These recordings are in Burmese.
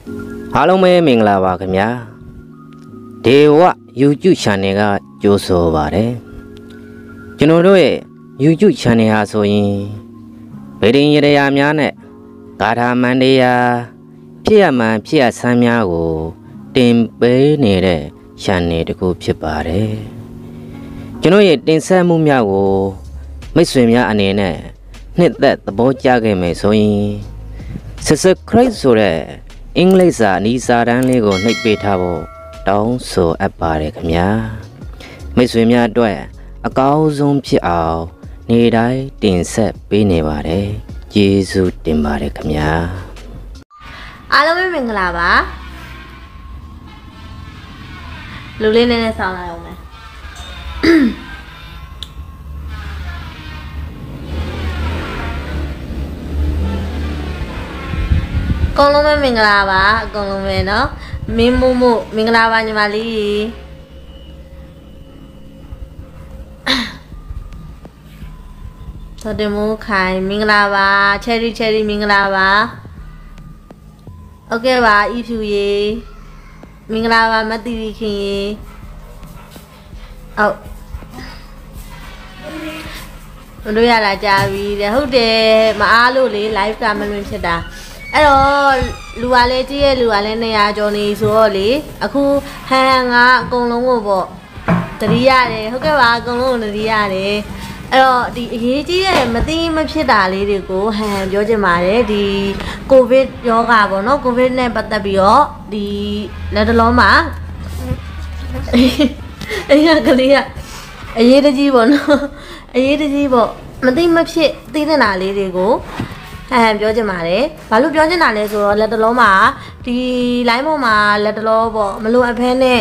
အားလုံးပဲမင်္ဂလာပါခင်ဗျာဒေဝ YouTube Channel ကကြိုးဆိုပါတယ်ကျွန်တော်တို့ရဲ့ YouTube Channel ဟာဆိုရင်ဗေဒင်ရတရားများနဲ့ဂါထာမန္တရားဖြစ်ရမှန်ဖြစ်ရဆန်းများကိုတင်ပေးနေတဲ့ Channel တစ်ခုဖြစ်ပါတယ်ကျွန်တော်ရဲ့တင်ဆက်မှုများကိုမိတ်ဆွေများအနေနဲ့နှစ်သက်သဘောကျခဲ့မယ်ဆိုရင် Subscribe ဆိုတဲ့အင်္ဂလိပ်စာအနီးစာတန်းလေးကိုနှိပ်ပေးထားဖို့တောင်းဆိုအပ်ပါတယ်ခင်ဗျာမိတ်ဆွေများအတွက်အကောင်းဆုံးဖြစ်အောင်နေ့တိုင်းတင်ဆက်ပေးနေပါတယ်ကျေးဇူးတင်ပါတယ်ခင်ဗျာအားလုံးပဲမင်္ဂလာပါလူလေးနဲ့ဆောင်းလာအောင်မယ်အကုန်လုံးပဲမင်္ဂလာပါအကုန်လုံးပဲเนาะမင်းမို့မင်္ဂလာပါညီမလေးသောတမိုးခိုင်မင်္ဂလာပါချယ်ရီမင်္ဂလာပါဟုတ်ကဲ့ပါဤဖြူရေမင်္ဂလာပါမတိရီခင်ရေဟုတ်ဘလို့ရတာကြာပြီတဲ့ဟုတ်တယ်မအားလို့လေ live ကမလွင်ဖြစ်တာအဲ့တော့လူကလည်းကြည့်ရလူကလည်း200ကျော်နေဆိုတော့လေအခုဟန်ကအကုန်လုံးကိုပေါ့တတိရတယ်ဟုတ်ကဲ့ပါအကုန်လုံးကိုတတိရတယ်အဲ့တော့ဒီအရေးကြီးတဲ့မသိမဖြစ်တာလေးတွေကိုဟန်ပြောချင်ပါတယ်ဒီကိုဗစ်ယောဂါပေါ့နော်ကိုဗစ်နဲ့ပတ်သက်ပြီးတော့ဒီလက်တလုံးမှာအဲ့ရကလေးကအရေးတကြီးပေါ့နော်အရေးတကြီးပေါ့မသိမဖြစ်သိနေတာလေးတွေကိုပြောချင်ပါတယ်ဘာလို့ပြောချင်တာလဲဆိုတော့လက်တလုံးမှာဒီ line ပေါ်မှာလက်တလုံးပေါ့မလိုအပ်ဖဲနဲ့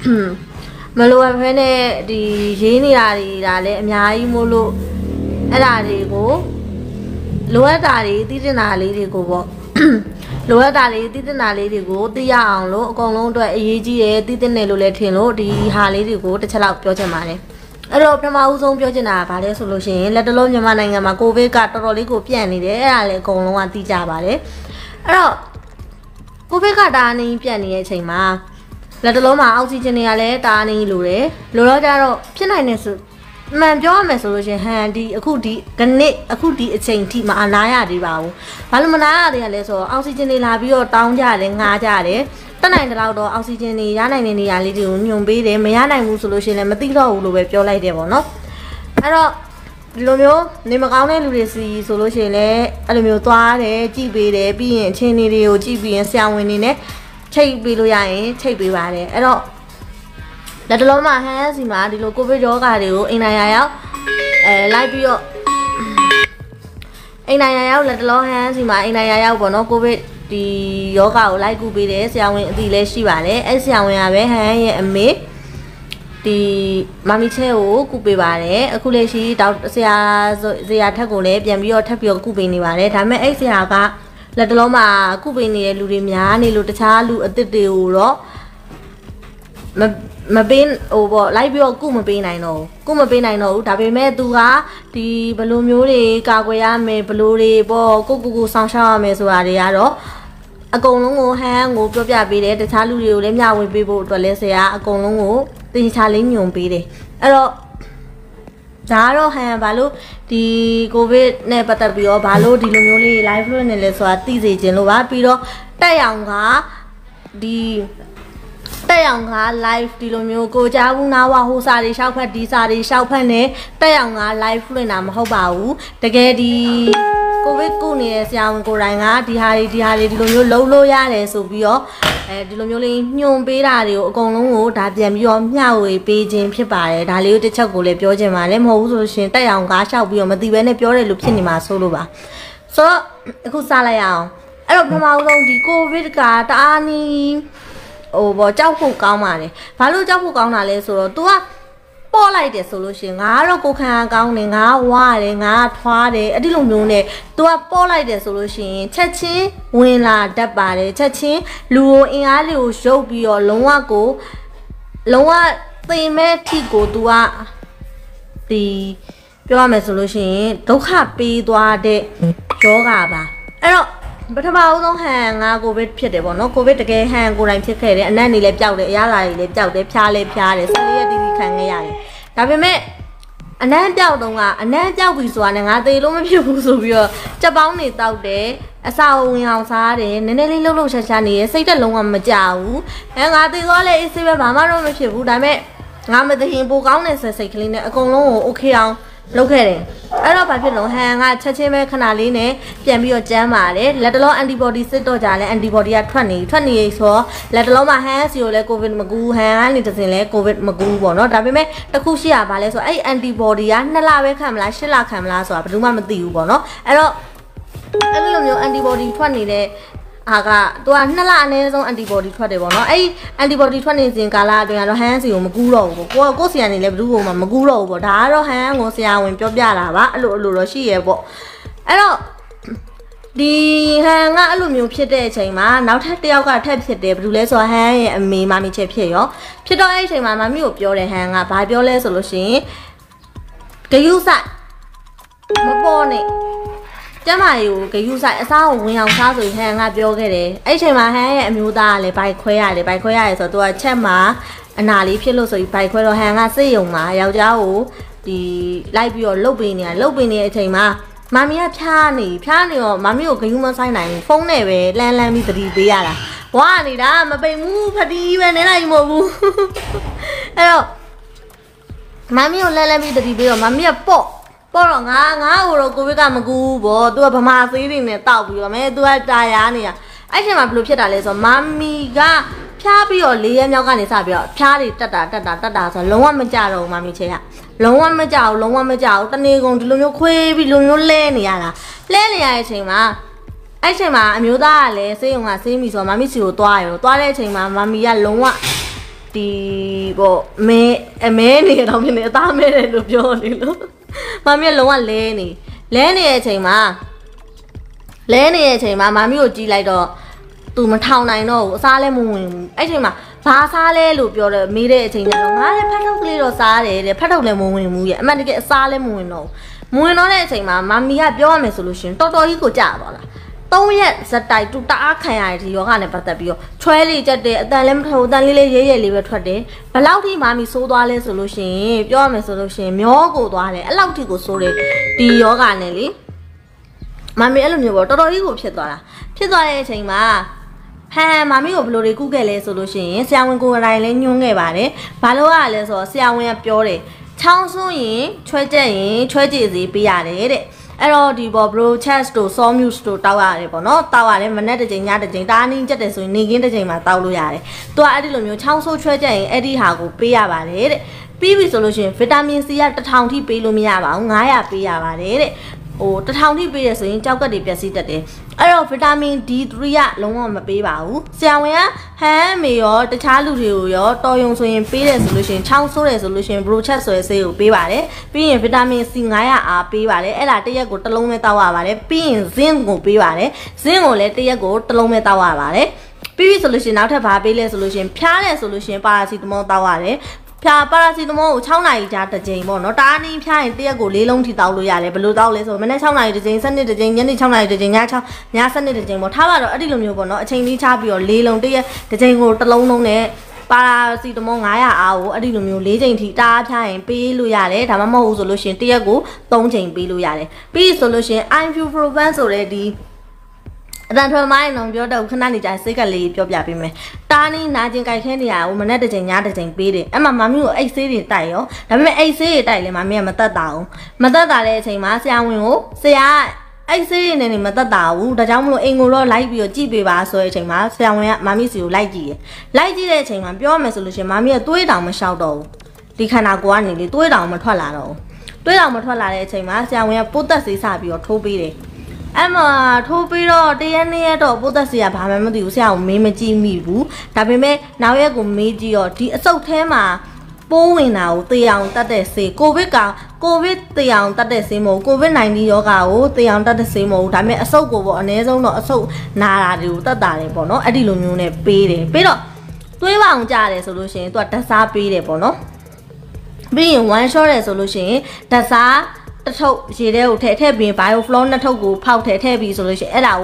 ဒီရေးနေတာတွေဒါလည်းအများကြီးမို့လို့အဲ့ဒါတွေကိုလိုအပ်တာတွေသိတင်တာလေးတွေကိုပေါ့လိုအပ်တာလေးသိတင်တာလေးတွေကိုသိရအောင်လို့အကုန်လုံးအတွက်အရေးကြီးတယ်သိတင်တယ်လို့လည်းထင်လို့ဒီဟာလေးတွေကိုတစ်ချက်လောက်ပြောချင်ပါတယ်အဲ့တော့ပထမဦးဆုံးပြောချင်တာကဘာလဲဆိုလို့ရှိရင်လက်တလုံးမြန်မာနိုင်ငံမှာကိုဗစ်ကတော်တော်လေးကိုပြန့်နေတယ်အဲ့ဒါလည်းအကုန်လုံးကသိကြပါတယ်အဲ့တော့ကိုဗစ်ကတာနေပြန့်နေတဲ့အချိန်မှာလက်တလုံးမှာအောက်ဆီဂျင်တွေကလည်းတာနေလိုတယ်လိုတော့ကြတော့ဖြစ်နိုင်နေဆိုမှန်ပြောရမယ်ဆိုလို့ရှိရင်ဟန်ဒီအခုဒီကနေ့အခုဒီအချိန်ထိမအနာရသေးပါဘူးဘာလို့မနာရသေးရလဲဆိုတော့အောက်ဆီဂျင်တွေလာပြီးတော့တောင်းကြတယ်ငားကြတယ်တက်နိုင်တဲ့လောက်တော့အောက်ဆီဂျင်တွေရနိုင်တဲ့နေရာလေးတွေကိုညွန်ပေးတယ်မရနိုင်ဘူးဆိုလို့ရှိရင်လည်းမသိတော့ဘူးလို့ပဲပြောလိုက်တယ်ပေါ့နော်အဲ့တော့ဒီလိုမျိုးနေမကောင်းတဲ့လူတွေစီဆိုလို့ရှိရင်လည်းအဲ့လိုမျိုးသွားတယ်ကြည့်ပေးတယ်ပြီးရင်အချင်းတွေကိုကြည့်ပြီးရင်ဆရာဝန်တွေနဲ့ချိတ်ပေးလို့ရရင်ချိတ်ပေးပါတယ်အဲ့တော့လက်တလုံးမှာဟန်စီမှာဒီလိုကိုဗစ်ရောဂါတွေကိုအိမ်နိုင်ရရောက်လိုက်ပြီးတော့အိမ်နိုင်ရရောက်လက်တလုံးဟန်စီမှာအိမ်နိုင်ရရောက်ပေါ့နော်ကိုဗစ်ဒီယောဂါကိုလိုက်ကူပေးတယ်ဆရာဝန်အတီလည်းရှိပါတယ်အဲ့ဆရာဝန်ကပဲဟန်ရဲ့အမေဒီမမီချဲကိုကူပေးပါတယ်အခုလည်းရှိတောက်ဆရာထက်ကိုလည်းပြန်ပြီးတော့ထပ်ပြီးတော့ကူပေးနေပါတယ်ဒါပေမဲ့အဲ့ဆရာကလက်တလုံးမှာကုပေးနေတဲ့လူတွေများနေလို့တခြားလူအသစ်တွေကိုတော့မပေးဟိုပေါ့လိုက်ပြီးတော့ကုမပေးနိုင်တော့ဘူးဒါပေမဲ့သူကဒီဘလိုမျိုးတွေကာကွယ်ရမယ်ဘလိုတွေပေါ့ကိုစောင့်ရှောက်ရမယ်ဆိုတာတွေကတော့အကုန်လုံးကိုဟန်ကိုပြောပြပေးတယ်တခြားလူတွေကိုလည်းမျှဝေပေးဖို့အတွက်လဲဆရာအကုန်လုံးကိုတင်ချလေးညွန်ပေးတယ်အဲ့တော့ဒါကတော့ဟန်ဘာလို့ဒီကိုဗစ်နဲ့ပတ်သက်ပြီးတော့ဘာလို့ဒီလိုမျိုးလေး live လွှင့်နေလဲဆိုတာသိစေခြင်းလို့ပါပြီးတော့တက်ရောင်က live ဒီလိုမျိုးကိုကြားဘူးနားဝဟိုစာတွေရှောက်ဖက်ဒီစာတွေရှောက်ဖက်နေတက်ရောင်က live လွှင့်တာမဟုတ်ပါဘူးတကယ်ဒီကိုဗစ်ကုနေတဲ့ဆရာဝန်ကိုယ်တိုင်ကဒီဟာတွေဒီလိုမျိုးလုံးလို့ရတယ်ဆိုပြီးတော့ဒီလိုမျိုးလေးညွန်ပေးတာတွေကိုအကုန်လုံးကိုဒါပြန်ပြီးတော့မျှဝေပေးခြင်းဖြစ်ပါတယ်ဒါလေးကိုတစ်ချက်ကိုလည်းပြောချင်ပါတယ်မဟုတ်ဘူးဆိုလို့ရှိရင်တက်ရောင်ကားလျှောက်ပြီးတော့မသိဘဲနဲ့ပြောတယ်လို့ဖြစ်နေမှာဆိုလို့ပါဆိုတော့အခုစလိုက်ရအောင်အဲ့တော့ပထမဆုံးဒီကိုဗစ်ကတအားနီးဟိုပေါ့ကြောက်ဖို့ကောင်းပါတယ်ဘာလို့ကြောက်ဖို့ကောင်းတာလဲဆိုတော့ तू ကပေါ်လိုက်တယ်ဆိုလို့ရှိရင်ငါကတော့ကိုခံကောင်းတယ်ငါဝါတယ်ငါထွားတယ်အဲ့ဒီလိုမျိုးနဲ့ तू ကပေါ်လိုက်တယ်ဆိုလို့ရှိရင်ချက်ချင်းဝင်လာတတ်ပါတယ်ချက်ချင်းလူကိုအင်အားလေးကိုရုပ်ပြီးတော့လုံးဝသိမဲ့ထိကို तू ကဒီပြောရမယ်ဆိုလို့ရှိရင်ဒုက္ခပေးသွားတဲ့ယောဂပါအဲ့တော့ပထမအောင်ဆုံးဟန်ငါကိုဗစ်ဖြစ်တယ်ပေါ့နော်ကိုဗစ်တကယ်ဟန်ကိုယ်တိုင်ဖြစ်ခဲ့တယ်အနက်နေလည်းပျောက်တယ်အရသာတွေလည်းပျောက်တယ်ဖျားလည်းဖျားတယ်14ရက်တီးတီးခံခဲ့ရတယ်ဒါပေမဲ့အနမ်းပြောက်တော့ကအနမ်းပြောက်ပြီဆိုတာနဲ့ငါသေလို့မဖြစ်ဘူးဆိုပြီးတော့ကြက်ပေါင်းနေတောက်တယ်အစာဝင်အောင်စားတယ်နည်းနည်းလေးလှုပ်လှုပ်ရှားရှားနေရစိတ်တက်လုံးဝမကြဘူးငါသေသွားလဲအေးဆေးပဲဘာမှတော့မဖြစ်ဘူးဒါပေမဲ့ငါမသိရင်ပိုကောင်းတဲ့စိတ်ကလေးနဲ့အကုန်လုံးကို okay အောင်လုပ်ခဲ့တယ်အဲ့တော့ဘာဖြစ်လို့ဟန်ကချက်ချင်းပဲခဏလေးနဲ့ပြန်ပြီးတော့ကျန်းပါတယ်လက်တလုံး antibody စစ်တော့ကြလဲ antibody ကထွက်နေဆိုတော့လက်တလုံးမှာဟန်စီကိုလဲ covid မကူဟန်ကနေတစင်လဲ covid မကူပေါ့နော်ဒါပေမဲ့တခုရှိရပါလဲဆိုအဲ့ antibody က2လပဲခံမလား8လခံမလားဆိုတာဘယ်သူမှမသိဘူးပေါ့နော်အဲ့တော့အဲ့လိုမျိုး antibody ထွက်နေတဲ့အာကသူက2လအနည်းဆုံး antibody ထွက်တယ်ပေါ့နော်အဲ့ antibody ထွက်နေစဉ်ကာလအတွင်းကတော့ဟန်စီကိုမကူတော့ဘူးပေါ့ကိုဆီကနေလည်းဘယ်သူ့ကိုမှမကူတော့ဘူးပေါ့ဒါကတော့ဟန်ကိုဆရာဝန်ပြောပြတာပါအဲ့လိုတော့ရှိရဲပေါ့အဲ့တော့ဒီဟန်ကအဲ့လိုမျိုးဖြစ်တဲ့အချိန်မှာနောက်ထပ်တစ်ယောက်ကထပ်ဖြစ်တယ်ဘယ်သူလဲဆိုတော့ဟန်ရဲ့အမေမမီချက်ဖြစ်ရောဖြစ်တော့အဲ့အချိန်မှာမမီကိုပြောတယ်ဟန်ကဘာပြောလဲဆိုလို့ရှိရင်ဂယုဆိုင်မပေါ်နဲ့ကျမကြီးကိုဂယုဆိုင်အစားကိုဝင်အောင်စားဆိုရင်ဟန်ကပြောခဲ့တယ်အဲ့အချိန်မှာဟန်ရဲ့အမျိုးသားကလည်းဘိုက်ခွဲရတယ်ဆိုတော့သူကချက်မှာအနာလေးဖြစ်လို့ဆိုပြီးဘိုက်ခွဲတော့ဟန်ကစိတ်ယုံမှာယောက်ျားကိုဒီလိုက်ပြီးတော့လှုပ်ပေးနေတဲ့အချိန်မှာမမီကဖျားနေတော့မမီကိုဂယုမဆိုင်နိုင်ဘူးဖုန်းနဲ့ပဲလမ်းပြီးသတိပေးရတာဘွားနေတာမပိန်ဘူးဖတီးပဲနေလိုက်မဟုတ်ဘူးအဲ့တော့မမီကိုလမ်းပြီးသတိပေးတော့မမီကပေါ့တော့ငါ့ကိုတော့ကိုဗစ်ကမကူဘူးပေါ့သူကဗမာသေးတွေနဲ့တောက်ပြီးတော့မဲသူကတာယာနေတာအဲ့ချိန်မှာဘယ်လိုဖြစ်တာလဲဆိုတော့မမီကဖျားပြီးတော့4ရက်မြောက်ကနေစပြီးတော့ဖျားတွေတက်တာဆိုတော့လုံးဝမကြတော့ဘူးမမီချေကလုံးဝမကြဘူးတနေ့ကုန်ဒီလိုမျိုးခွေးပြီးလိုမျိုးလဲနေရတဲ့အချိန်မှာအဲ့ချိန်မှာအမျိုးသားကလည်းဆေးရုံကဆေးမိဆိုတော့မမီစီကိုသွားတဲ့အချိန်မှာမမီကလုံးဝဒီပေါ့အမဲနေတော့ဖြစ်နေအသားမဲတယ်လို့ပြောနေလို့မမီကလုံးဝလဲနေတဲ့အချိန်မှာမမီကိုကြည့်လိုက်တော့သူမထောင်နိုင်တော့ဘူးအစားလည်းမဝင်ဘူးအဲ့ချိန်မှာဘာစားလဲလို့ပြောတယ်မေးတဲ့အချိန်ကျတော့ငါလည်းဖတ်ထုတ်ကလေးတော့စားတယ်တဲ့ဖတ်ထုတ်လည်းမဝင်ဘူးရဲ့အမှန်တကယ်အစားလည်းမဝင်တော့တဲ့အချိန်မှာမမီကပြောရမယ်ဆိုလို့ရှင်တော်တော်ကြီးကိုကြာပါလား3ရက်ဇက်တိုက်တူတအားခံရတဲ့ဒီယောဂနဲ့ပတ်သက်ပြီးတော့ချွဲလေးချက်တယ်အတန်လည်းမထုတ်အတန်လေးရဲလေးပဲထွက်တယ်ဘယ်လောက်ထိမမီဆိုးသွားလဲဆိုလို့ရှင်ပြောရမယ်ဆိုလို့ရှင်မျောကိုသွားတယ်အဲ့လောက်ထိကိုဆိုးတယ်ဒီယောဂနဲ့လေမမီအဲ့လိုမျိုးပေါ့တော်တော်ကြီးကိုဖြစ်သွားတဲ့အချိန်မှာမမီကိုဘယ်လိုတွေကုခဲ့လဲဆိုလို့ရှိရင်ဆရာဝန်ကိုယ်တိုင်လည်းညွှန်းခဲ့ပါတယ်ဘာလို့ရလဲဆိုတော့ဆရာဝန်ကပြောတယ်ချောင်းဆိုးရင်ချွဲကြက်ရင်ချွဲကြည်စီပေးရတယ်တဲ့အဲ့တော့ဒီပေါ် bro chest တို့ saw muse တို့တောက်ရတယ်ပေါ့နော်တောက်ရတယ်မနေ့တစ်ချိန်ညတစ်ချိန်တားနင်းကြက်တယ်ဆိုရင်နေကင်းတစ်ချိန်မှာတောက်လို့ရတယ်သူကအဲ့ဒီလိုမျိုးချောင်းဆိုးချွဲကြက်ရင်အဲ့ဒီဟာကိုပေးရပါတယ်တဲ့ပြီးပြီဆိုလို့ရှိရင်ဗီတာမင် C က1000ထိပေးလို့မရပါဘူး900ပေးရပါတယ်တဲ့1000ထိပေးရဆိုရင်ကြောက်ကက်တွေပျက်စီးတတ်တယ်အဲ့တော့ဗီတာမင် D3 ကလုံးဝမပေးပါဘူးဆရာဝန်ကဟန်မေရောတခြားလူတွေကိုရောတော်ယုံဆိုရင်ပေးတယ်ဆိုလို့ရှိရင်ချောင်းဆိုးတယ်ဆိုလို့ရှိရင် brochet ဆိုတဲ့ဆေးကိုပေးပါတယ်ပြီးရင်ဗီတာမင် C 900R ပေးပါတယ်အဲ့ဒါတစ်ရက်ကိုတစ်လုံးပဲတောက်ရပါတယ်ပြီးရင် zinc ကိုပေးပါတယ် zinc ကိုလည်းတစ်ရက်ကိုတစ်လုံးပဲတောက်ရပါတယ်ပြီးပြီဆိုလို့ရှိရင်နောက်ထပ်ဘာပေးလဲဆိုလို့ရှိရင်ဖျားတယ်ဆိုလို့ရှိရင်ပါရာစီတမောတောက်ရတယ်ဖျားပါရာစီတမောကို6နာရီကြာတစ်ကြိမ်ပေါ့နော်တားနင်းဖျားရင်တစ်ရက်ကို4လုံးထိတောက်လို့ရတယ်ဘယ်လိုတောက်လဲဆိုမနေ့6နာရီတစ်ကြိမ်7တစ်ကြိမ်ညနေ6နာရီတစ်ကြိမ်ည7တစ်ကြိမ်ပေါ့ထားပါတော့အဲ့ဒီလိုမျိုးပေါ့နော်အချိန်လေးချပြီးတော့4လုံးတစ်ရက်တစ်ကြိမ်ကိုတစ်လုံးလုံးနဲ့ပါရာစီတမော900အားကိုအဲ့ဒီလိုမျိုး4ချိန်ထိတားဖျားရင်ပေးလို့ရတယ်ဒါမှမဟုတ်ဘူးဆိုလို့ရှင်တစ်ရက်ကို3ချိန်ပေးလို့ရတယ်ပြီးဆိုလို့ရှင် ibuprofen ဆိုတဲ့ဒီအတန်ထွေမိုင်းတော့ပြောတော့ခဏနေကြစိတ်ကလေးပြောပြပေးမယ်တားနေနာကျင်ကြိုက်ခဲနေရအောင်မနေ့တစ်ချိန်ညတစ်ချိန်ပေးတယ်အဲ့မှာမမီကိုအိတ်ဆေးတွေတိုက်ရောဒါပေမဲ့အိတ်ဆေးတွေတိုက်လေမမီကမတက်တာဘူးမတက်တာတဲ့အချိန်မှာဆရာဝန်ကိုဆရာအိတ်ဆေးတွေနဲ့မတက်တာဘူးဒါကြောင့်မလို့အိမ်ကိုတော့လိုက်ပြီးတော့ကြည့်ပေးပါဆိုတဲ့အချိန်မှာဆရာဝန်ကမမီစီကိုလိုက်ကြည့်တယ်လိုက်ကြည့်တဲ့အချိန်မှာပြောရမယ်ဆိုလို့ရှိရင်မမီကသွေးတောင်မလျှောက်တော့ဘူးဒီခန္ဓာကိုယ်ကနေလေသွေးတောင်မထွက်လာတော့ဘူးသွေးတောင်မထွက်လာတဲ့အချိန်မှာဆရာဝန်ကပိုးသက်ဆေးစပြီးတော့ထိုးပေးတယ်အဲ့မှာထိုးပြီးတော့တရက်နေ့ရက်တော့ပိုးသက်စီကဘာမှမသိဘူးဆရာကိုမေးမကြည့်မိဘူးဒါပေမဲ့နောက်ရက်ကိုမေးကြည့်တော့ဒီအစုပ်ထဲမှာပိုးဝင်တာကိုသေအောင်တတ်တဲ့ဆေးကိုဗစ်သေအောင်တတ်တဲ့ဆေးမဟုတ်ကိုဗစ်-19 ရောဂါကိုသေအောင်တတ်တဲ့ဆေးမဟုတ်ဒါပေမဲ့အစုပ်ကိုပေါ့အနည်းဆုံးတော့အစုပ်နာတာတွေကိုတတ်တာတယ်ပေါ့နော်အဲ့ဒီလိုမျိုးနဲ့ပေးတယ်ပြီးတော့သွေးပေါင်ကြတယ်ဆိုလို့ရှိရင်သူကဓာတ်စားပေးတယ်ပေါ့နော်ပြီးရင် one shot တယ်ဆိုလို့ရှိရင်ဓာတ်စားတစ်ထုပ်ရေထဲကိုထည့်ပြီး bioflow နှစ်ထုပ်ကိုဖောက်ထည့်ပြီးဆိုလို့ရှိရင်အဲ့ဒါကို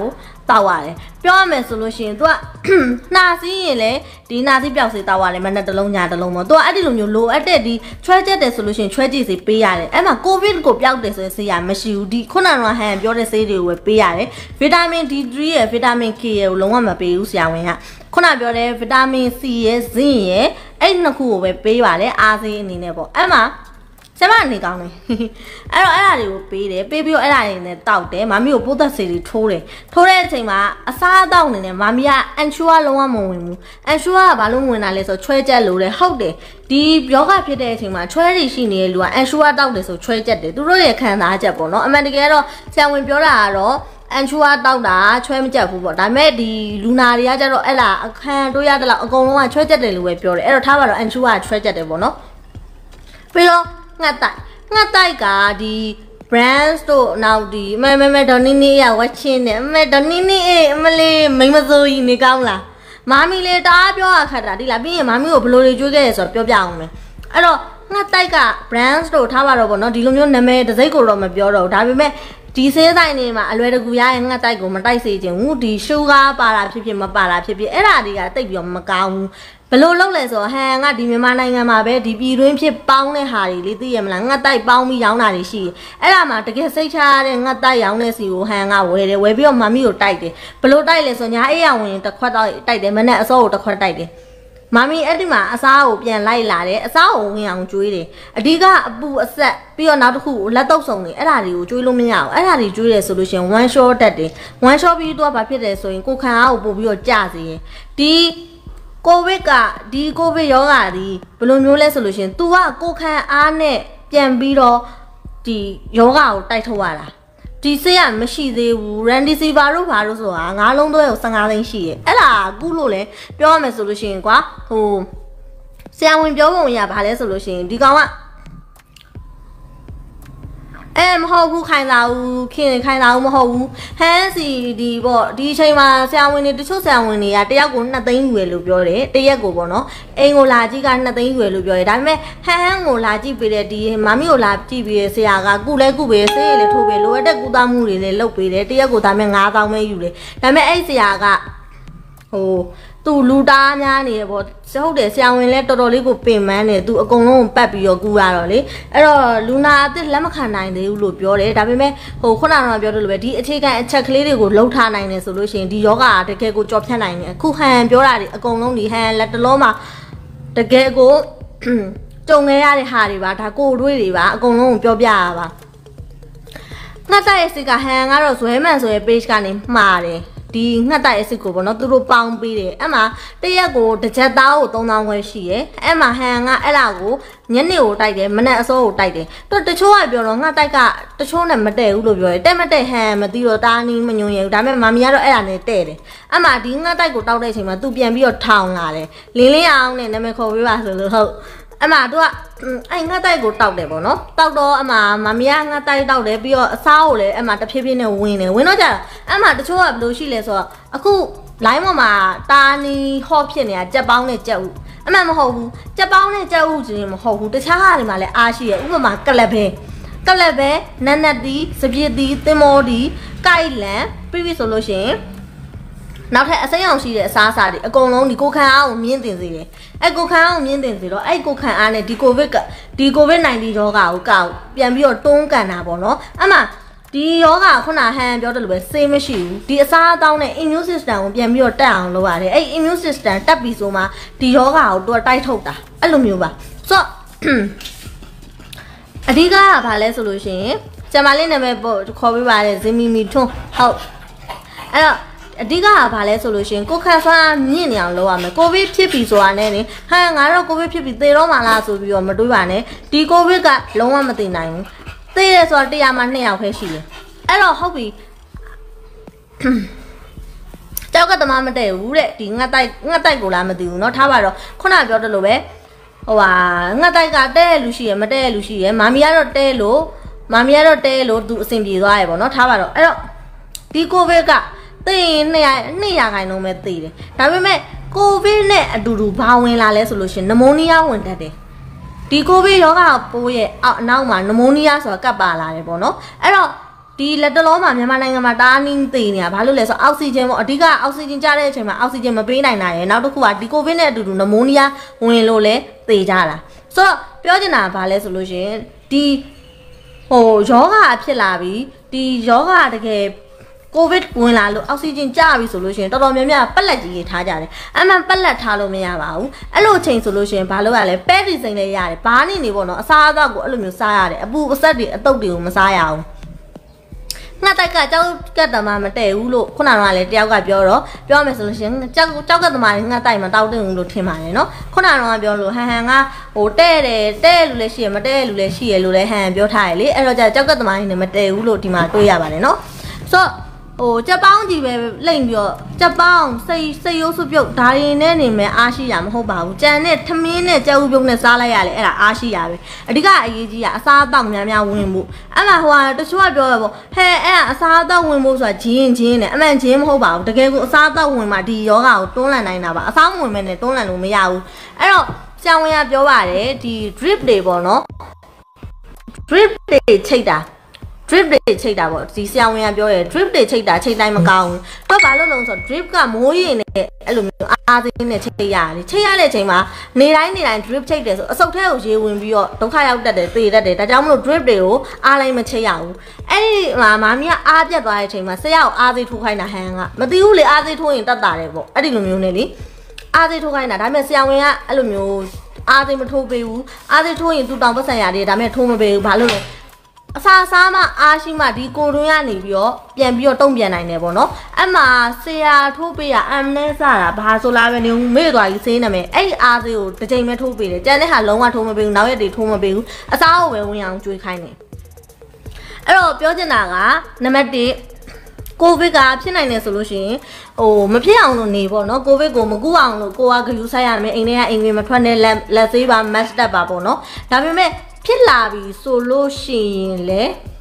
တောက်ရတယ်ပြောရမယ်ဆိုလို့ရှိရင် तू ကနှာစီးရင်လေဒီနှာစီးပြောက်စေတောက်ရတယ်မနဲ့တစ်လုံးညာတစ်လုံးပေါ့ तू ကအဲ့ဒီလိုမျိုးလိုအပ်တဲ့ဒီချွဲချက်တယ်ဆိုလို့ရှိရင်ချွဲကြည့်စေပေးရတယ်အဲ့မှာကိုဗစ်ကိုပျောက်တယ်ဆိုရင်ဆေးရမရှိဘူးဒီခုနကဟန်ပြောတဲ့ဆေးတွေကိုပဲပေးရတယ်ဗီတာမင် D3 ရဲ့ဗီတာမင် K ရဲ့ကိုလုံးဝမပေးဘူးဆရာဝန်ကခုနပြောတဲ့ဗီတာမင် C ရဲ့ဇင်းရဲ့အဲ့နှစ်ခုကိုပဲပေးပါတယ်အားဆေးအနေနဲ့ပေါ့အဲ့မှာဆရာမအနေကောင်းတယ်အဲ့တော့အဲ့ဒါတွေကိုပေးတယ်ပေးပြီးတော့အဲ့ဒါတွေနဲ့တောက်တယ်မမီကိုပိုးသက်ဆေးတွေထိုးတယ်ထိုးတဲ့အချိန်မှာအစားအသောက်အနေနဲ့မမီကအန်ရှူကလုံးဝမဝင်ဘူးအန်ရှူကဘာလို့ဝင်လာလဲဆိုချွဲချက်လို့တယ်ဟုတ်တယ်ဒီယောဂဖြစ်တဲ့အချိန်မှာချွဲတွေရှိနေတဲ့လူကအန်ရှူကတောက်တယ်ဆိုချွဲချက်တယ်သူတို့ရဲ့ခံစားချက်ပေါ့နော်အမှန်တကယ်တော့ဆရာဝန်ပြောတာကတော့အန်ချူကတောက်တာချွဲမကြက်ဘူးပေါ့ဒါပေမဲ့ဒီလူနာတွေကကြတော့အဲ့လားအခန်းတို့ရတယ်လို့အကုန်လုံးကချွဲချက်တယ်လို့ပဲပြောတယ်အဲ့တော့ထားပါတော့အန်ချူကချွဲချက်တယ်ပေါ့နော်ပြီးတော့ငှက်တိုက်ကဒီ brands တို့နောက်ဒီမဲဒေါ်နီနီရဝက်ချင်းနဲ့မဲဒေါ်နီနီအမလေးမိမစိုးကြီးနေကောင်းလားမာမီလေးတအားပြောရခက်တာဒီလားပြီးရင်မာမီကိုဘယ်လိုတွေကြွေးခဲ့ရဆိုတော့ပြောပြအောင်မယ်အဲ့တော့ငှက်တိုက်က brands တို့ထားပါတော့ပေါ့နော်ဒီလိုမျိုးနာမည်တစ်စိတ်ကိုတော့မပြောတော့ဘူးဒါပေမဲ့ဒီဆေးဆိုင်တွေမှာအလွယ်တကူရရင်ငှက်တိုက်ကိုမတိုက်စေချင်ဘူးဒီရှူဂါပါတာဖြစ်ဖြစ်မပါတာဖြစ်ဖြစ်အဲ့ဒါတွေကတိတ်ပြီးတော့မကောင်းဘူးဘယ်လိုလုပ်လဲဆိုတော့ဟန်ကဒီမြန်မာနိုင်ငံမှာပဲဒီပြည်တွင်းဖြစ်ပေါင်းတဲ့ဟာတွေလေသိရမလားငှက်တိုက်ပေါင်းပြီးရောင်းတာတွေရှိတယ်အဲ့ဒါမှတကယ်စိတ်ချရတဲ့ငှက်တိုက်ရောင်းတဲ့စီကိုဟန်ကဝယ်တယ်ဝယ်ပြီးတော့မမီကိုတိုက်တယ်ဘယ်လိုတိုက်လဲဆိုညာအေးရဝင်တစ်ခွက်တိုက်တယ်မနဲ့အစောကိုတစ်ခွက်တိုက်တယ်မမီအဲ့ဒီမှာအစားကိုပြန်လိုက်လာတယ်အစားကိုဝင်အောင်ကျွေးတယ်အဓိကအပူအဆက်ပြီးတော့နောက်တစ်ခုလက်တော့စုံနေအဲ့ဒါတွေကိုကျွေးလို့မရအောင်အဲ့ဒါတွေကျွေးတယ်ဆိုလို့ရှိရင် one shot တက်တယ် one shot ပြီးတော့ဘာဖြစ်တယ်ဆိုရင်ကိုခံအားကိုပို့ပြီးတော့ကျစေရင်ဒီကိုဗစ်ကဒီကိုဗစ်ရောဂါဒီဘယ်လိုမျိုးလဲဆိုလို့ရှိရင် तू ကကိုခံအားနဲ့ပြန်ပြီးတော့ဒီယောဂါကိုတိုက်ထုတ်ရတာဒီဆေးရမရှိသေးဘူးရန်ဒီစီဗာတို့ဘာလို့ဆိုတာငါးလုံးသွဲကို15သိန်းရှိရဲ့အဲ့ဒါကုလို့လဲပြောရမယ်ဆိုလို့ရှိရင်ကွာဟိုဆရာဝန်ပြောပုံရဘာလဲဆိုလို့ရှိရင်ဒီကောင်ကမဟုတ်ဘူးခိုင်လာဦးခင်ခိုင်လာဦးမဟုတ်ဘူးဟန်းစီဒီပေါ့ဒီအချိန်မှာဆရာဝန်တွေတချို့ဆရာဝန်တွေကတယောက်ကို2သိန်းရွယ်လို့ပြောတယ်တရက်ကိုပေါ့နော်အိမ်ကိုလာကြည့်က2သိန်းရွယ်လို့ပြောတယ်ဒါပေမဲ့ဟန်းကိုလာကြည့်ပေးတယ်ဒီမမီကိုလာကြည့်ပေးတယ်ဆရာကကုလဲကုပေးဆေးရည်လည်းထိုးပေးလိုအပ်တဲ့ကုသမှုတွေလည်းလုပ်ပေးတယ်တရက်ကိုဒါပေမဲ့9000ပဲယူတယ်ဒါပေမဲ့အဲ့ဆရာကဟိုသူလူတားများနေရပေါ့ဟုတ်တယ်ဆရာဝန်လဲတော်တော်လေးကိုပင်ပန်းတယ်သူအကုန်လုံးကိုပတ်ပြီးတော့ကူရတော့လေအဲ့တော့လူနာအစ်လက်မခံနိုင်သေးဘူးလို့ပြောတယ်ဒါပေမဲ့ဟိုခုနကပြောတယ်လို့ပဲဒီအခြေခံအချက်ကလေးတွေကိုလှုပ်ထားနိုင်တယ်ဆိုလို့ရှိရင်ဒီယောဂါတကယ်ကိုကြော်ဖြတ်နိုင်တယ်အခုဟန်ပြောတာတွေအကုန်လုံးဒီဟန်လက်တလုံးမှာတကယ်ကိုကြုံခဲ့ရတဲ့ဟာတွေပါဒါကိုတွေးတွေပါအကုန်လုံးကိုပြောပြရပါငှက်တိုက်အစ်ကဟန်ကတော့ဇွဲမှန်ဆိုရဲ့ page ကနေမှားတယ်ဒီငှက်တိုက်အစ်စ်ကိုပေါ့နော်သူတို့ပေါင်းပေးတယ်အဲ့မှာတရက်ကိုတစ်ချက်သားကို3000ခွဲရှိရယ်အဲ့မှာဟန်ကအဲ့လာကိုညနေကိုတိုက်တယ်မနက်အစောကိုတိုက်တယ်တချို့ကပြောတော့ငှက်တိုက်ကတချို့နဲ့မတည့်ဘူးလို့ပြောတယ်တဲ့မတည့်ဟန်မသိတော့တားနီးမညွန်ရဘူးဒါပေမဲ့မမီကတော့အဲ့ဒါနဲ့တဲ့တယ်အဲ့မှာဒီငှက်တိုက်ကိုတောက်တဲ့အချိန်မှာသူပြန်ပြီးတော့ထောင်လာတယ်လင်းလင်းအောင်နဲ့နာမည်ခေါ်ပေးပါဆိုလို့ဟုတ်အမတို့ကအဲ့ငှက်တိုက်ကိုတောက်တယ်ပေါ့နော်တောက်တော့အမမမီကငှက်တိုက်တောက်တယ်ပြီးတော့အစားကိုလည်းအမတဖြည်းဖြည်းနဲ့ဝင်တယ်ဝင်တော့ကြအမတချို့ကဘယ်လိုရှိလဲဆိုတော့အခု line ပေါ်မှာတာနီဟော့ဖြစ်နေတာကြက်ပေါင်းနဲ့ကြက်ဥအမှန်မဟုတ်ဘူးကြက်ပေါင်းနဲ့ကြက်ဥချင်းမဟုတ်ဘူးတခြားဟာတွေမှာလည်းအားရှိရဥပမာကလပ်ပဲနတ်နတ်တီစပြစ်တီသင်္ဘောတီကိုက်လန်ပြီးဆိုလို့ရှိရင်နောက်ထပ်အစိမ်းအောင်ရှိတဲ့အစားအစာတွေအကုန်လုံးဒီကိုခံအားကိုမြင့်တင်စေတယ်အဲ့ကိုခံအားကိုမြင့်တင်စေတော့အဲ့ကိုခံအားနဲ့ဒီကိုဗစ်-19 ရောဂါကိုကောက်ပြန်ပြီးတော့တွန်းကန်တာပေါ့နော်အမှဒီယောဂခုနဟန်ပြောတယ်လို့ပဲဆေးမရှိဘူးဒီအစားအသောက်နဲ့ immune system ကိုပြန်ပြီးတော့တက်အောင်လုပ်ရတယ်အဲ့ immune system တက်ပြီးဆိုမှဒီယောဂကိုသူကတိုက်ထုတ်တာအဲ့လိုမျိုးပါဆိုတော့အဓိကကဘာလဲဆိုလို့ရှိရင်ကျမလေးနာမည်ပို့ခေါ်ပေးပါတယ်ဇင်မီမီထွန်းဟုတ်အဲ့တော့အဓိကကဘာလဲဆိုလို့ရှိရင်ကိုခန့်ဆွမ်းမြင့်နေအောင်လုပ်ရမယ်ကိုဗစ်ဖြစ်ပြီဆိုတာနဲ့နေဟန်ငါတော့ကိုဗစ်ဖြစ်ပြီသေတော့မှလားဆိုပြီးတော့မတွေးပါနဲ့ဒီကိုဗစ်ကလုံးဝမသိနိုင်ဘူးသိရဲဆိုတော့100မှာ2ယောက်ခဲရှိတယ်အဲ့တော့ဟုတ်ပြီကြောက်ကတမမတည့်ဘူးတဲ့ဒီငှက်တိုက်ကိုလားမသိဘူးเนาะထားပါတော့ခုနပြောတယ်လို့ပဲဟိုဟာငှက်တိုက်ကတဲ့လူရှိရမတဲ့လူရှိရမာမီကတော့တဲလို့သူအဆင်ပြေသွားရပေါ့เนาะထားပါတော့အဲ့တော့ဒီကိုဗစ်ကသိရင်200ခိုင်နှုန်းပဲသိတယ်ဒါပေမဲ့ကိုဗစ်နဲ့အတူတူဘာဝင်လာလဲဆိုလို့ရှိရင်နမိုးနီးယားဝင်တတ်တယ်ဒီကိုဗစ်ရောဂါပိုးရဲ့အနောက်မှာနမိုးနီးယားဆိုတာကပ်ပါလာတယ်ပေါ့နော်အဲ့တော့ဒီလက်တလုံးမှာမြန်မာနိုင်ငံမှာတားနင်းသေးနေတာဘာလို့လဲဆိုအောက်ဆီဂျင်ပေါ့အဓိကအောက်ဆီဂျင်ကျတဲ့အချိန်မှာအောက်ဆီဂျင်မပေးနိုင်တာရယ်နောက်တစ်ခုကဒီကိုဗစ်နဲ့အတူတူနမိုးနီးယားဝင်လို့လဲသေကြတာဆိုတော့ပြောချင်တာကဘာလဲဆိုလို့ရှင်ဒီယောဂဖြစ်လာပြီဒီယောဂတကယ်ကိုဗစ်ဝင်လာလို့အောက်ဆီဂျင်ကျပြီဆိုလို့ရှင်တော်တော်များများပက်လက်ကြီးထားကြတယ်အမှန်ပက်လက်ထားလို့မရပါဘူးအဲ့လိုချိန်ဆိုလို့ရှင်ဘာလို့ရလဲပဲဒီစိန်လေးရတယ်ဘာနေပေါ့နော်အစားအသောက်ကိုအဲ့လိုမျိုးစားရတယ်အပူအဆက်တွေအတုပ်တွေကိုမစားရအောင်ငါတိုက်ကကြောက်ကတ်တမမတဲ့ဘူးလို့ခုနကလည်းတယောက်ကပြောမယ်ဆိုလို့ရှင်ကြောက်ကတ်တမငါတိုက်မတောက်တဲ့ဘူးလို့ထင်ပါတယ်နော်ခုနကပြောလို့ဟန်ကတဲ့လူလည်းရှိရမတဲ့လူလည်းရှိရလို့လည်းဟန်ပြောထားရလေအဲ့တော့ကြောက်ကတ်တမနေမတဲ့ဘူးလို့ဒီမှာတွေ့ရပါတယ်နော်ဆိုကြက်ပေါင်းကြီးပဲလိမ့်ပြီးတော့ကြက်ပေါင်းစိတ်ရိုးစုပြုတ်ဒါရင်းနဲ့နေမယ်အားရှိရမဟုတ်ပါဘူးကြံနဲ့ထမင်းနဲ့ကြက်ဥပြုတ်နဲ့စားလိုက်ရလေအဲ့ဒါအားရှိရပဲအဓိကအရေးကြီးကအစားအသောက်များများဝင်ဖို့အဲ့မှာတချို့ကပြောရပေါ့ဟဲ့အဲ့အစားအသောက်ဝင်ဖို့ဆိုတာဂျင်းနဲ့အမှန်ဂျင်းမဟုတ်ပါဘူးတကယ်ကိုအစားအသောက်ဝင်မှဒီယောဂကိုတွန်းလှန်နိုင်တာပါအစားမဝင်မဲ့နဲ့တွန်းလှန်လို့မရဘူးအဲ့တော့ဆရာဝန်ကပြောပါတယ်ဒီ drip တွေပေါ့နော် drip တွေချိတ်တာ drip တွေချိတ်တာပေါ့ဒီဆရာဝန်ကပြောတယ် drip တွေချိတ်တာချိတ်တိုင်းမကောင်းဘူးတော့ဘာလို့လဲဆိုတော့ drip ကမိုးရင်နဲ့အဲ့လိုမျိုးအားသိနဲ့ချိတ်ရတယ်ချိတ်ရတဲ့အချိန်မှာနေတိုင်း drip ချိတ်တယ်ဆိုအဆုတ်ထဲကိုရေဝင်ပြီးတော့ဒုက္ခရောက်တတ်တယ်သေတတ်တယ်ဒါကြောင့်မလို့ drip တွေကိုအားလိုက်မချိတ်ရဘူးအဲ့ဒီမှာမာမီကအားပြတ်သွားတဲ့အချိန်မှာဆရာကိုအားသိထိုးခိုင်းတာဟန်ကမသိဘူးလေအားသိထိုးရင်တတ်တာတယ်ပေါ့အဲ့ဒီလိုမျိုးနဲ့လေအားသိထိုးခိုင်းတာဒါပေမဲ့ဆရာဝန်ကအဲ့လိုမျိုးအားသိမထိုးပေးဘူးအားသိထိုးရင်သူတောင်ပတ်စံရတယ်ဒါပေမဲ့ထိုးမပေးဘူးဘာလို့လဲအစားမှအားရှိမှဒီကိုတွင်းကနေပြီးတော့ပြန်ပြီးတော့တုံ့ပြန်နိုင်တယ်ပေါ့နော်အဲ့မှာဆရာထိုးပေးရအမ်နဲ့စတာဘာဆိုလားပဲနေမေ့သွားကြီးစင်းနေမယ်အဲ့အားသေးကိုတစ်ချိန်ပဲထိုးပေးတယ်ကျန်တဲ့ဟာလုံးဝထိုးမပေးဘူးနောက်ရက်တွေထိုးမပေးဘူးအစားကိုပဲဝင်အောင်ကြွေးခိုင်းတယ်အဲ့တော့ပြောချင်တာကနံပါတ်1ကိုဗစ်ကဖြစ်နိုင်တယ်ဆိုလို့ရှိရင်မဖြစ်အောင်လို့နေပေါ့နော်ကိုဗစ်ကိုမကူအောင်လို့ကိုကဂယူဆိုင်ရမယ်အိမ်ထဲကအိမ်ဝင်မထွက်နဲ့လက်ဆေးပါ mask တက်ပါပေါ့နော်ဒါပေမဲ့ဖြစ်လာပြီဆိုလို့ရှိရင်လေ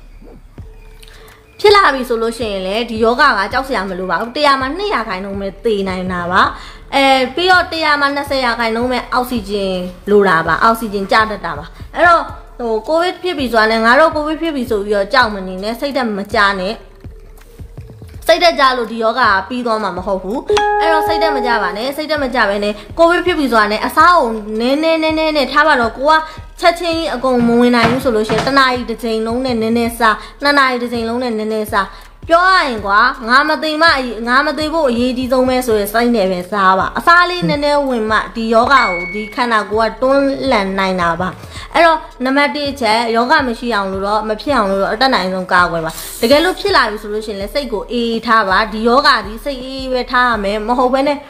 ဒီယောဂကကြောက်စရာမလိုပါဘူး100မှာ200ခိုင်နှုန်းပဲသေနိုင်တာပါပြီးတော့100မှာ20ခိုင်နှုန်းပဲအောက်ဆီဂျင်လိုတာပါအောက်ဆီဂျင်ကျတတ်တာပါအဲ့တော့ကိုဗစ်ဖြစ်ပြီဆိုတာလည်းငါတို့ကိုဗစ်ဖြစ်ပြီဆိုပြီးတော့ကြောက်မနေနဲ့စိတ်သက်မကြနဲ့စိတ်တက်ကြလို့ဒီယောဂကပြီးသွားမှာမဟုတ်ဘူးအဲ့တော့စိတ်တက်မကြပါနဲ့စိတ်တက်မကြပဲနဲ့ကိုဗစ်ဖြစ်ပြီဆိုတာနဲ့အစားကိုနည်းနဲ့ထားပါတော့ကိုကချက်ချင်းအကုန်မဝင်နိုင်ဘူးဆိုလို့ရှိရင်တစ်နာရီတစ်ချိန်လုံးနဲ့နည်းနည်းစား2နာရီတစ်ချိန်လုံးနဲ့နည်းနည်းစားပြောရရင်ကွာငါမသိဖို့အရေးကြီးဆုံးပဲဆိုရင်စိတ်နဲ့ပဲစားပါအစားလေးနည်းနည်းဝင်မှဒီယောဂကိုဒီခန္ဓာကိုယ်ကတွန်းလှန်နိုင်တာပါအဲ့တော့နံပါတ်1ချက်ယောဂမရှိအောင်လို့တော့မဖြစ်အောင်လို့တော့အတက်နိုင်ဆုံးကာကွယ်ပါတကယ်လို့ဖြစ်လာပြီဆိုလို့ရှိရင်လည်းစိတ်ကိုအေးထားပါဒီယောဂဒီစိတ်အေးပဲထားရမယ်မဟုတ်ဘဲနဲ့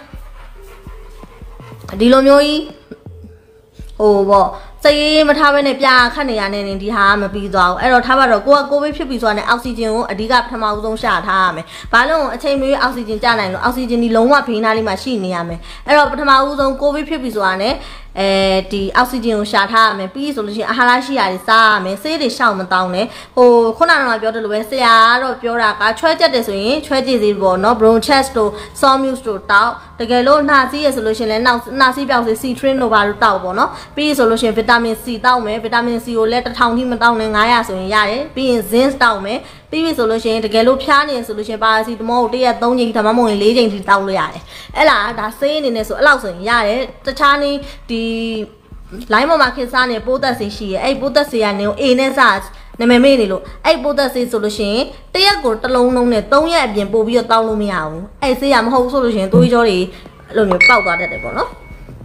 ဒီလိုမျိုးကြီးပေါ့စိတ်အေးမထားဘဲနဲ့ပြခတ်နေရတဲ့ဒီဟာမပြီးသွားဘူးအဲ့တော့ထားပါတော့ကိုဗစ်ဖြစ်ပြီဆိုတာနဲ့အောက်ဆီဂျင်ကိုအဓိကပထမဦးဆုံးရှာထားရမယ်ဘာလို့အချိန်မီအောက်ဆီဂျင်ကျနိုင်လို့အောက်ဆီဂျင်ဒီလုံးဝဘေးနားလေးမှာရှိနေရမယ်အဲ့တော့ပထမဦးဆုံးကိုဗစ်ဖြစ်ပြီဆိုတာနဲ့ဒီအောက်ဆီဂျင်ကိုရှာထားရမယ်ပြီးဆိုလို့ရှိရင်အာဟာရရှိရာတွေစားရမယ်ဆေးတွေရှောင်မတောင်းနဲ့ခုနကပြောတယ်လို့ပဲဆရာကတော့ပြောတာကချွဲချက်တယ်ဆိုရင်ချွဲကြည့်စီပေါ့နော် bronchas တို့ sawmuse တို့တောက်တကယ်လို့နှာစီးရဆိုလို့ရှိရင်လည်းနှာစီးပြောက်စီ citrin တို့ဘာလို့တောက်ပေါ့နော်ပြီးဆိုလို့ရှိရင် vitamin C တောက်မယ် vitamin C ကိုလည်း1000ထိမတောက်နဲ့900ဆိုရင်ရတယ်ပြီးရင် zinc တောက်မယ်ပြီးပြီဆိုလို့ရှိရင်တကယ်လို့ဖျားနေဆိုလို့ရှိရင်ပါရာစီတမောကို1ရက်3ချိန်ဒါမှမဟုတ်ရင်4ချိန်ထိတောက်လို့ရတယ်အဲ့လားဒါဆေးအနေနဲ့ဆိုအဲ့လောက်ဆိုရင်ရတယ်တခြားနည်းဒီလိုင်းပေါ်မှာခင်းစားနေပိုးသက်ဆေးရှိရဲ့အဲ့ပိုးသက်ဆေးကနေAနဲ့စနာမည်မေ့နေလို့အဲ့ပိုးသက်ဆေးဆိုလို့ရှိရင်1ရက်ကိုတစ်လုံးလုံးနဲ့3ရက်အပြင်ပို့ပြီးတော့တောက်လို့မရဘူးအဲ့ဆေးရမဟုတ်ဆိုလို့ရှိရင်သွေးကြောတွေအဲ့လိုမျိုးပေါက်သွားတတ်တယ်ပေါ့နော်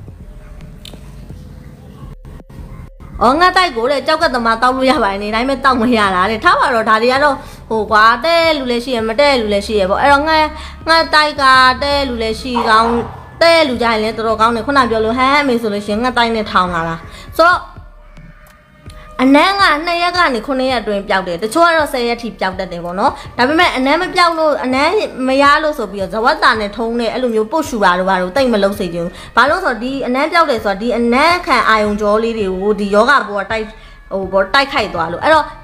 ငါတိုက်ကိုတဲ့ကြောက်ကသမားတောက်လို့ရပါတယ်နေတိုင်းပဲတောက်မရတာတဲ့ထားပါတော့ဒါတွေကတော့ကွာတဲ့လူလည်းရှိရမတဲ့လူလည်းရှိရပေါ့အဲ့တော့ငါတိုက်ကတဲ့လူလည်းရှိကောင်းတဲ့လူကြရင်လည်းတော်တော်ကောင်းတယ်ခုနပြောလို့ဟမ်မေဆိုလို့ရှိရင်ငါတိုက်နဲ့ထောင်လာတာဆိုတော့အနမ်းက2ရက်ကနေ9ရက်အတွင်းပျောက်တယ်တချို့ကတော့10ရက်ထိပျောက်တတ်တယ်ပေါ့နော်ဒါပေမဲ့အနမ်းမပျောက်လို့အနမ်းမရလို့ဆိုပြီးတော့ဇဝတ်တာနဲ့ထုံးနေအဲ့လိုမျိုးပုတ်ရှူတာတို့ဘာလို့တိတ်မလုံးစေချင်ဘူးဘာလို့ဆိုတော့ဒီအနမ်းပျောက်တယ်ဆိုတော့ဒီအနမ်းခံအာယုံကြောလေးတွေကိုဒီယောဂဘောတိုက်တိုက်ခိုက်သွားလို့အဲ့တော့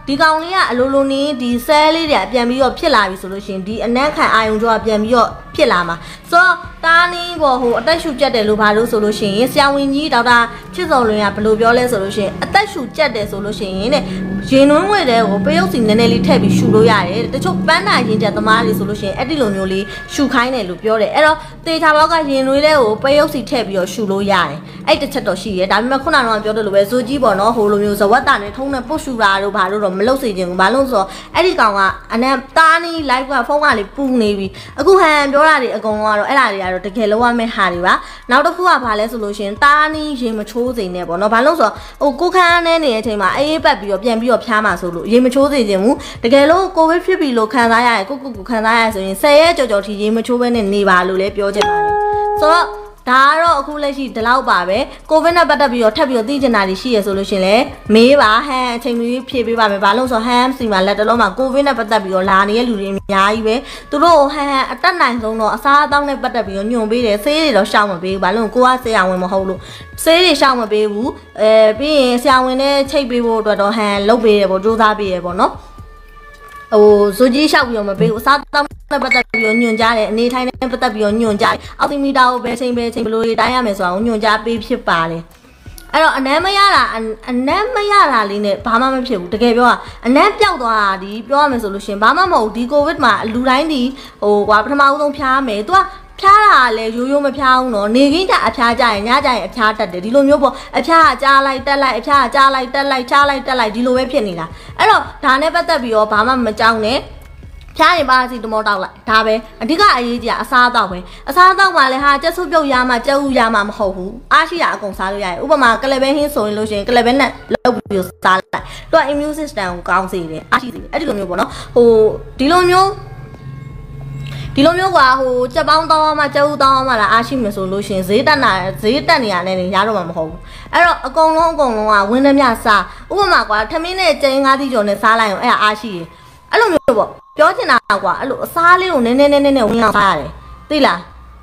ဒီကောင်လေးကအလိုလိုနည်းဒီဆဲလေးတွေပြန်ပြီးတော့ဖြစ်လာပြီဆိုလို့ရှိရင်ဒီအနက်ခံအာယုံကြောပြန်ပြီးတော့ဖြစ်လာမှာဆိုတော့တားနီးပေါ်ဟိုအသက်ရှူကျက်တယ်လို့ဘာလို့ဆိုလို့ရှိရင်ဆရာဝန်ကြီးဒေါက်တာချစ်စော်လွင်ကဘယ်လိုပြောလဲဆိုလို့ရှိရင်အသက်ရှူကျက်တယ်ဆိုလို့ရှိရင်တဲ့ရင်နှွေးငွေတွေကိုပရုပ်စီနည်းနည်းလေးထည့်ပြီးရှူလို့ရတယ်တချို့ပန်းနာရင်ကျက်သမားတွေဆိုလို့ရှိရင်အဲ့ဒီလိုမျိုးလေးရှူခိုင်းတယ်လို့ပြောတယ်အဲ့တော့တေချာဘောက်ကရင်နှွေးလေးကိုပရုပ်စီထည့်ပြီးတော့ရှူလို့ရတယ်အဲ့တစ်ချက်တော့ရှိရဲဒါပေမဲ့ခုနကတော့ပြောတယ်လို့ပဲဇိုကြီးပေါ့နော်ဟိုလိုမျိုးဇဝတ်တာနဲ့ထုံးနဲ့ပုတ်ရှူတာတို့ဘာလို့တော့မလုပ်စေချင်ဘူးဘာလို့ဆိုတော့အဲ့ဒီကောင်ကအနက်တားနီး live ကဖုန်းကလေးပူနေပြီအခုဟန်ပြောတာတွေအကုန်လုံးကတော့အဲ့ဒါတွေကတော့တကယ်လုံးဝမဲ့ဟာတွေပါနောက်တစ်ခုကဘာလဲဆိုလို့ရှိရင်တားနီးရေမချိုးစိန်နဲ့ပေါ့နော်ဘာလို့ဆိုတော့ဟိုကိုခန်းနဲ့နေတဲ့အချိန်မှာအေးပတ်ပြီးတော့ပြန်ပြီးတော့ဖျားမှာဆိုလို့ရေမချိုးစေချင်ဘူးတကယ်လို့ကိုဗစ်ဖြစ်ပြီလို့ခံစားရတယ်ကိုခံစားရဆိုရင်10ရက်ကြော်ထိရေမချိုးဘဲနဲ့နေပါလို့လည်းပြောချင်ပါတယ်ဆိုတော့ဒါကတော့အခုလက်ရှိဒီလောက်ပါပဲကိုဗစ်နဲ့ပတ်သက်ပြီးတော့ထပ်ပြီးတော့သိချင်တာတွေရှိရဆိုလို့ရှင်လဲမေးပါဟန်အချိန်မီဖြည့်ပေးပါမယ်ဘာလို့ဆိုဟန်စီမှာလက်တလုံးမှာကိုဗစ်နဲ့ပတ်သက်ပြီးတော့လာနေတဲ့လူတွေအများကြီးပဲသူတို့ဟန်အတက်နိုင်ဆုံးတော့အစားအသောက်နဲ့ပတ်သက်ပြီးတော့ညွန်ပေးတယ်ဆေးတွေတော့ရှောက်မပေးဘူးဘာလို့ကိုကဆရာဝန်မဟုတ်လို့ဆေးတွေရှောက်မပေးဘူးပြီးရင်ဆရာဝန်နဲ့ချိတ်ပေးဖို့အတွက်တော့ဟန်လုပ်ပေးတယ်ပေါ့စူးစမ်းပေးတယ်ပေါ့နော်ဟိုဇိုကြီးလျှောက်ပြီးတော့မပေးဘူးအစားတောက်နဲ့ပတ်သက်ပြီးတော့ညွန်ကြားတယ်အနေထိုင်နဲ့ပတ်သက်ပြီးတော့ညွန်ကြားတယ်အောက်တီမီတာကိုဘယ်ချိန်ဘယ်ချိန်ဘယ်လိုတိုင်းရမယ်ဆိုတာကိုညွန်ကြားပေးဖြစ်ပါတယ်အဲ့တော့အနမ်းမရတာလေးနဲ့ဘာမှမဖြစ်ဘူးတကယ်ပြောတာအနမ်းပျောက်သွားတာဒီပြောရမယ်ဆိုလို့ရှင်ဘာမှမဟုတ်ဒီကိုဗစ်မှာလူတိုင်းဒီဟိုကွာပထမဦးဆုံးဖျားမယ်သူကဖျားတာလည်းရိုးရိုးမဖျားဘူးနော်နေခင်းကြအဖျားကြရင်ညကြရင်အဖျားတက်တယ်ဒီလိုမျိုးပေါ့အဖျားကကြားလိုက်တက်လိုက်အဖျားကကြားလိုက်တက်လိုက်ချားလိုက်တက်လိုက်ဒီလိုပဲဖြစ်နေတာအဲ့တော့ဒါနဲ့ပတ်သက်ပြီးတော့ဘာမှမကြောက်နဲ့ဖျားရင်ပါစီတမောတောက်လိုက်ဒါပဲအဓိကအရေးကြီးတာအစားအသောက်ပဲအစားအသောက်မှလည်းဟာကြက်ဆုပ်ပြုတ်ရမှကြက်ဥရမှမဟုတ်ဘူးအားရှိတာအကုန်စားလို့ရတယ်ဥပမာကလဘဲဟင်းဆိုရင်လို့ရှိရင်ကလဘဲနဲ့လောက်ပြီးစားလိုက်သူက immune system ကိုကောင်းစေတယ်အားရှိစေတယ်အဲ့ဒီလိုမျိုးပေါ့နော်ဟိုဒီလိုမျိုးကွာဟိုကြက်ပေါင်းတောင်းမှကြက်ဥတောင်းမှလာအားရှိမယ်ဆိုလို့ရှင်ဈေးတက်နေရတဲ့နေရတော့မှမဟုတ်ဘူးအဲ့တော့အကုန်လုံးကဝင်းနှမြစားဥပမာကွာထမင်းနဲ့ကျင်းငါးသီးကြော်နဲ့စားလိုက်အောင်အဲ့ဒါအားရှိတယ်အဲ့လိုမျိုးပေါ့ပြောချင်တာကွာအဲ့လိုအစားလေးကိုနည်းနည်းဝင်အောင်စားရတယ်သိလား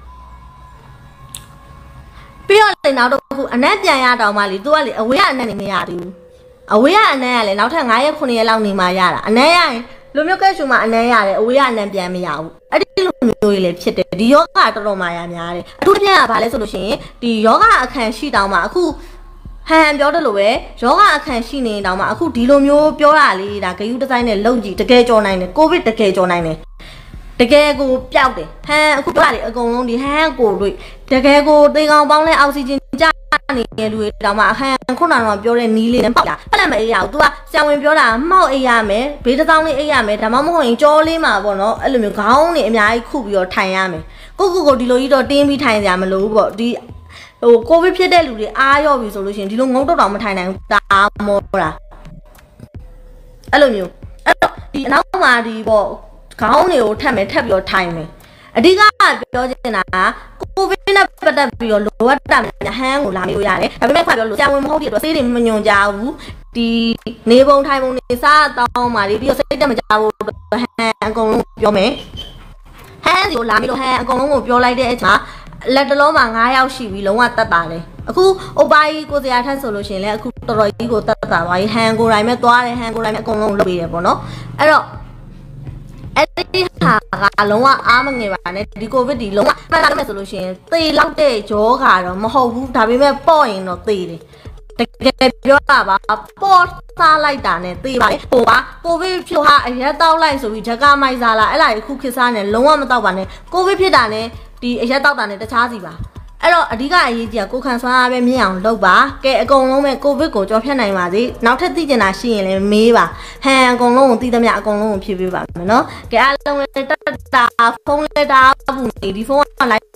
ပြီးတော့လေနောက်တော့ခုအနက်ပြန်ရတော့မှလေ तू ကလေအဝေးကအနက်နေမရသေးဘူးအဝေးကအနက်ကလေနောက်ထပ်9ရက်9ရက်လောက်နေမှရတာအနက်ရရင်လူမျိုးကဲရှူမှာအနက်ရတယ်အဝေးကအနက်ပြန်မရဘူးအဲ့ဒီလိုမျိုးကြီးလေဖြစ်တယ်ဒီယောဂတော်တော်မှရများတယ်အထူးသဖြင့်ကဘာလဲဆိုလို့ရှိရင်ဒီယောဂအခန့်ရှိတောင်မှအခုဟန်ပြောတယ်လို့ပဲယောဂအခန့်ရှိနေတောင်မှအခုဒီလိုမျိုးပြောတာလေးဒါဂယုဒီဇိုင်းနဲ့လုံကြည့်တကယ်ကြော်နိုင်တယ်ကိုဗစ်တကယ်ကြော်နိုင်တယ်တကယ်ကိုပျောက်တယ်ဟန်အခုပြောတာတွေအကုန်လုံးဒီဟန်ကိုတွေ့တကယ်ကိုသေကောင်ပေါင်းလဲအောက်ဆီဂျင်ကျနေတဲ့လူတွေတောင်မှဟန်ခုနကတော့ပြောတဲ့နီးလေးနဲ့ပေါက်တာဖက်လက်မအေးရဘူး तू ကဆရာဝန်ပြောတာမှောက်အေးရမယ်ဘေးတစ်စောင်းလေးအေးရမယ်ဒါမှမဟုတ်ရင်ကြောလေးမှာပေါ့နော်အဲ့လိုမျိုးခေါင်းတွေအများကြီးခုပြီးတော့ထိုင်ရမယ်ကိုဒီလိုကြီးတော့တင်းပြီးထိုင်ကြမလို့ပေါ့ဒီဟိုကိုဗစ်ဖြစ်တဲ့လူတွေအားရော့ပြီဆိုလို့ရှိရင်ဒီလိုငုံတော့မထိုင်နိုင်ဘူးဒါမောတာအဲ့လိုမျိုးအဲ့တော့ဒီအနောက်မှာဒီပေါ့ခေါင်းတွေကိုထပ်ပြီးတော့ထိုင်မယ်အဓိကပြောချင်တာကကိုဗစ်နဲ့ပတ်သက်ပြီးတော့လိုအပ်တာဟန်ကိုလာမေးလို့ရတယ်ဒါပေမဲ့ပြောလို့ဆရာဝန်မဟုတ်တဲ့အတွက်ဆေးတွေမညွန်ကြဘူးဒီနေပုံထိုင်ပုံနေစားတောင်းပါလေပြီးတော့စိတ်တက်မကြဘူးဟန်အကုန်လုံးပြောမယ်ဟန်စီကိုလာမေးလို့ဟန်အကုန်လုံးကိုပြောလိုက်တဲ့အချိန်လက်တလုံးမှာ9ယောက်ရှိပြီလုံးဝတက်တာလေအခုအိုပါကြီးကိုစရာထက်ဆိုလို့ရှင်လေအခုတော်တော်ကြီးကိုတက်တာပါဟန်ကိုတိုင်းမဲ့သွားတယ်ဟန်ကိုတိုင်းမဲ့အကုန်လုံးလုပ်ပေးတယ်ပေါ့နော်အဲ့တော့အဲ့ဒီဟာကလုံးဝအားမငယ်ပါနဲ့ဒီကိုဗစ်ဒီလုံးဝမှတ်လာမယ်ဆိုလို့ရှိရင်သေလောက်တဲ့ယောဂါတော့မဟုတ်ဘူးဒါပေမဲ့ပေါ့ရင်တော့သေတယ်တကယ်ပြောတာပါပေါ့စားလိုက်တာနဲ့သေပါလေဟိုကကိုဗစ်ဖြစ်ဟာအရက်တောက်လိုက်ဆိုပြီးဂျက်ကမိုက်စားလာအဲ့ဒါကြီးခုခေတ်စားနေလုံးဝမတောက်ပါနဲ့ကိုဗစ်ဖြစ်တာနဲ့ဒီအရက်တောက်တာနဲ့တခြားစီပါအဲ့တော့အဓိကအရေးကြီးကကိုခံဆွမ်းအားပဲမြင့်အောင်လုပ်ပါကဲအကုန်လုံးပဲကိုဗစ်ကိုကြော်ဖြတ်နိုင်ပါစေနောက်ထပ်သိကျင်တာရှိရင်လည်းမေးပါဟန်အကုန်လုံးကိုသိသမျှအကုန်လုံးကိုဖြည့်ပေးပါမယ်နော်ကဲအားလုံးလည်းတက်တာဖုန်းလက်တာဘူးနေဒီဖုန်းက live